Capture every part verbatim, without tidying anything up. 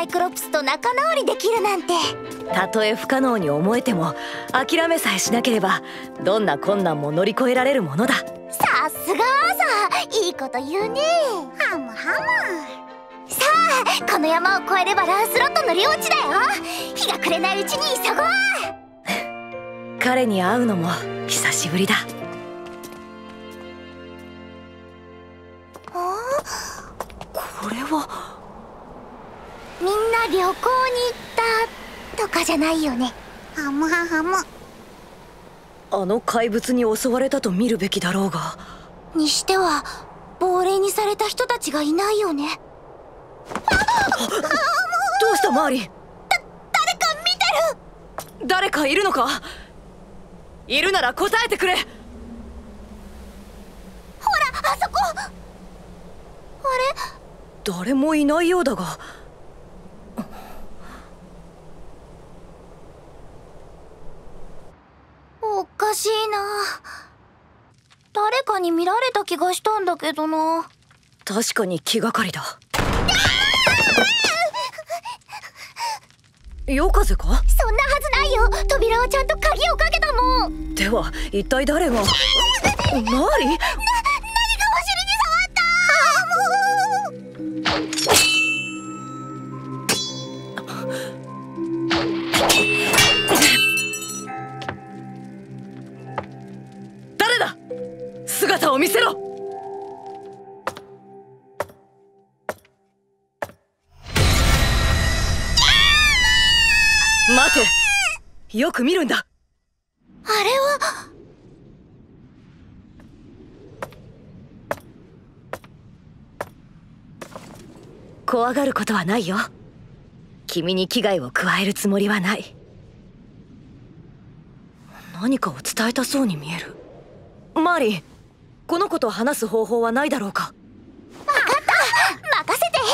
イクロプスと仲直りできるなんて。 たとえ不可能に思えても諦めさえしなければどんな困難も乗り越えられるものだ。 さすがさ、いいこと言うね。ハムハム。さあ、この山を越えればランスロットの領地だよ。日が暮れないうちに急ごう。 彼に会うのも久しぶりだ。これはみんな旅行に行ったとかじゃないよね。ハムハハム。 あの怪物に襲われたと見るべきだろうが。 にしては亡霊にされた人たちがいないよね。 どうしたマーリン。だ誰か見てる。 誰かいるのか。いるなら答えてくれ。ほらあそこ。あれ、 誰もいないようだが。 おかしいな。誰かに見られた気がしたんだけどな。 確かに気がかりだ。夜風か。 そんなはずないよ。扉はちゃんと鍵をかけたもん。 では一体誰が。マーリン。 な、何がお尻に触った。 誰だ。姿を見せろ。待て、よく見るんだ。 あれは。 怖がることはないよ。君に危害を加えるつもりはない。何かを伝えたそうに見える。マーリン、この子と話す方法はないだろうか。 分かった、任せて。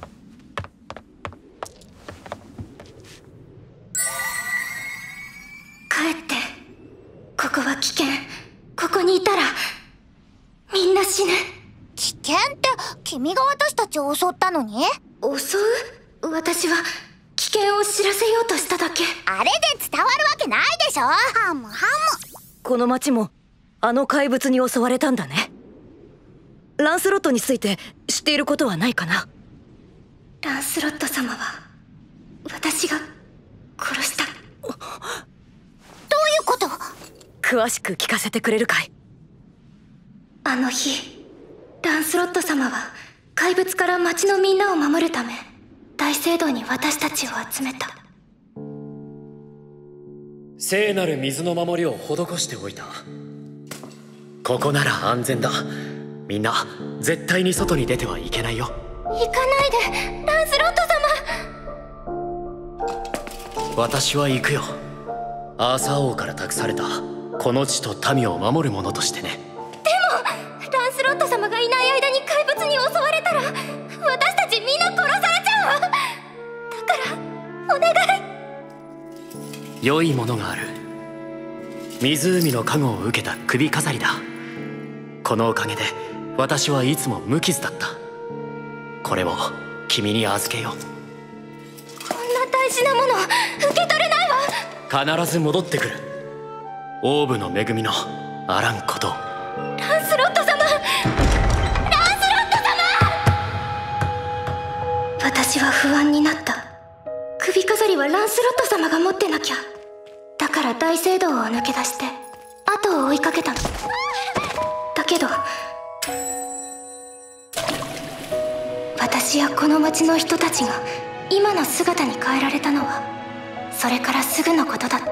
帰って。ここは危険。ここにいたらみんな死ぬ。 危険って君が私たちを襲ったのに。 襲う？私は危険を知らせようとしただけ。 あれで伝わるわけないでしょ。ハムハム。 この町もあの怪物に襲われたんだね。ランスロットについて知っていることはないかな。 ランスロット様は私が殺した。どういうこと？ 詳しく聞かせてくれるかい。 あの日ランスロット様は怪物から町のみんなを守るため大聖堂に私たちを集めた。 聖なる水の守りを施しておいた。ここなら安全だ。みんな絶対に外に出てはいけないよ。 行かないでランスロット様。 私は行くよ。アーサー王から託されたこの地と民を守る者としてね。 でもランスロット様がいない間に怪物に襲われたら私たちみんな殺されちゃうわ。だからお願い。 良いものがある。湖の加護を受けた首飾りだ。このおかげで私はいつも無傷だった。これを君に預けよう。 こんな大事なもの受け取れないわ。 必ず戻ってくる。オーブの恵みのあらんことを。 ランスロット様、ランスロット様。私は不安になった。首飾りはランスロット様が持ってなきゃ。だから大聖堂を抜け出して後を追いかけたの。だけど私やこの町の人たちが今の姿に変えられたのはそれからすぐのことだった。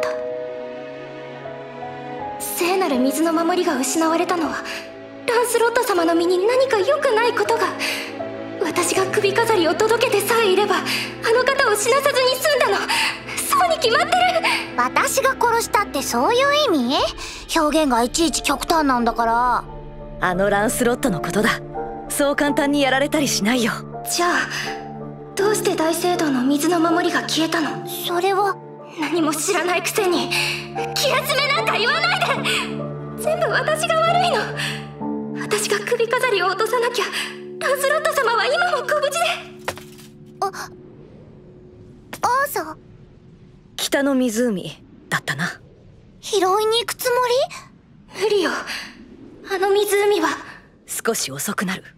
聖なる水の守りが失われたのはランスロット様の身に何か良くないことが。私が首飾りを届けてさえいればあの方を死なさずに済んだの。そうに決まってる。 私が殺したってそういう意味？表現がいちいち極端なんだから。 あのランスロットのことだ。そう簡単にやられたりしないよ。 じゃあどうして大聖堂の水の守りが消えたの？ それは何も知らないくせに気休めなんか言わないで。全部私が悪いの。私が首飾りを落とさなきゃランスロット様は今もご無事で。 あ、 アーサー。 北の湖だったな。 拾いに行くつもり？無理よ。あの湖は少し遅くなる。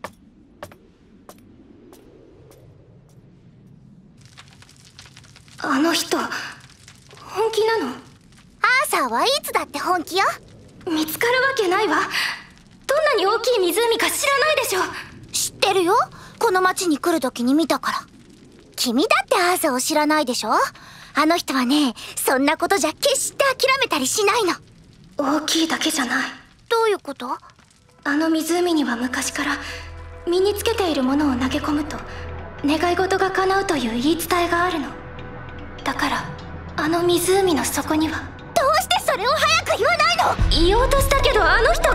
あの人本気なの？ アーサーはいつだって本気よ。 見つかるわけないわ。どんなに大きい湖か知らないでしょ。 知ってるよ。この町に来る時に見たから。君だってアーサーを知らないでしょ。あの人はね、そんなことじゃ決して諦めたりしないの。 大きいだけじゃない。 どういうこと？ あの湖には昔から身につけているものを投げ込むと願い事が叶うという言い伝えがあるの。だからあの湖の底には。 どうしてそれを早く言わないの？ 言おうとしたけどあの人が。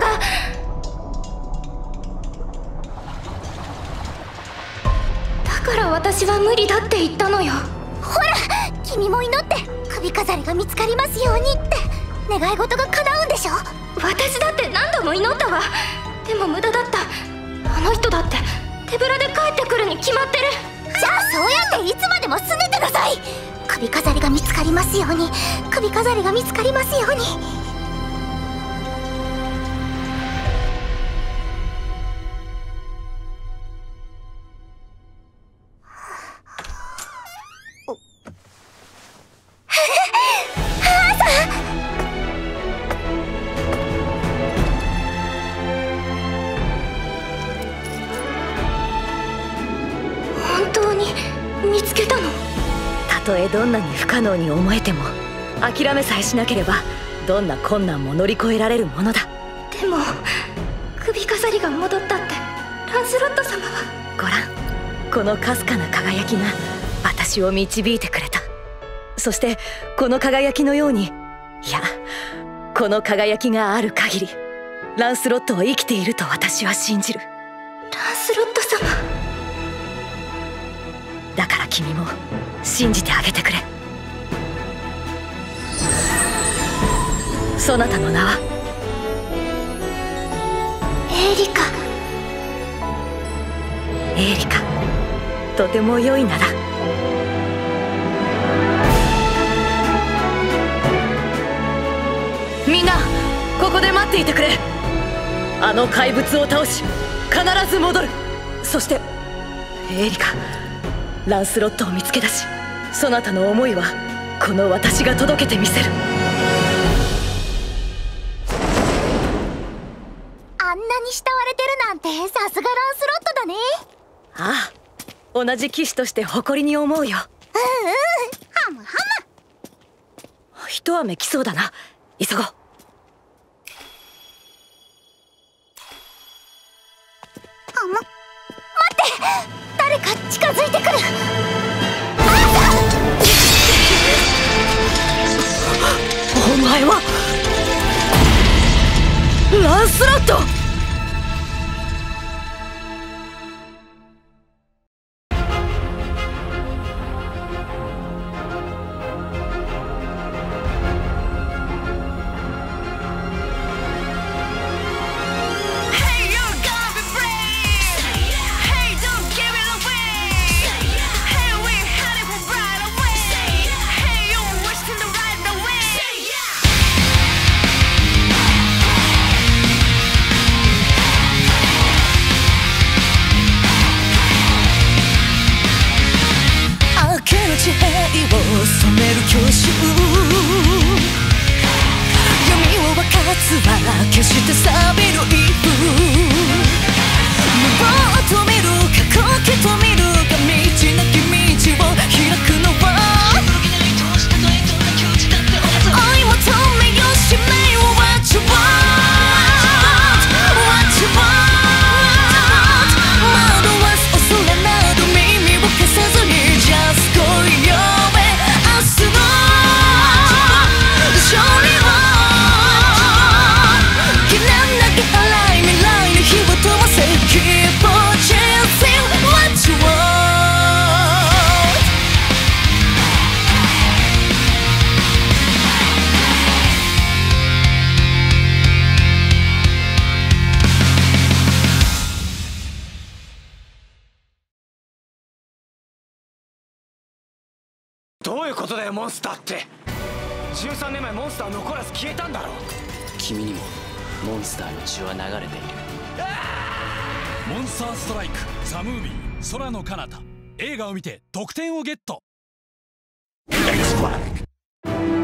だから私は無理だって言ったのよ。 ほら、君も祈って首飾りが見つかりますようにって願い事が叶うんでしょ。 私だって何度も祈ったわ。でも無駄だった。あの人だって手ぶらで帰ってくるに決まってる。 じゃあそうやっていつまでも拗ねてなさい。首飾りが見つかりますように、首飾りが見つかりますように。 たとえどんなに不可能に思えても諦めさえしなければどんな困難も乗り越えられるものだ。 でも首飾りが戻ったってランスロット様は。 ご覧、このかすかな輝きが私を導いてくれた。そしてこの輝きのように、いやこの輝きがある限りランスロットは生きていると私は信じる。 ランスロット様だから君も信じてあげてくれ。そなたの名は？ エーリカ。 エーリカ、とても良い名だ。みんなここで待っていてくれ。あの怪物を倒し必ず戻る。そしてエーリカ、ランスロットを見つけ出し、そなたの思いはこの私が届けてみせる。 あんなに慕われてるなんてさすがランスロットだね。 ああ、同じ騎士として誇りに思うよ。 うんうん、ハムハム。一雨来そうだな、急ごう。 あま、待って、誰か近づいてくる。 お前はランスロット。 どういうことだよモンスターって。じゅうさんねんまえモンスター残らず消えたんだろ。 君にもモンスターの血は流れている。 モンスターストライクザ・ムービー空の彼方、映画を見て得点をゲット。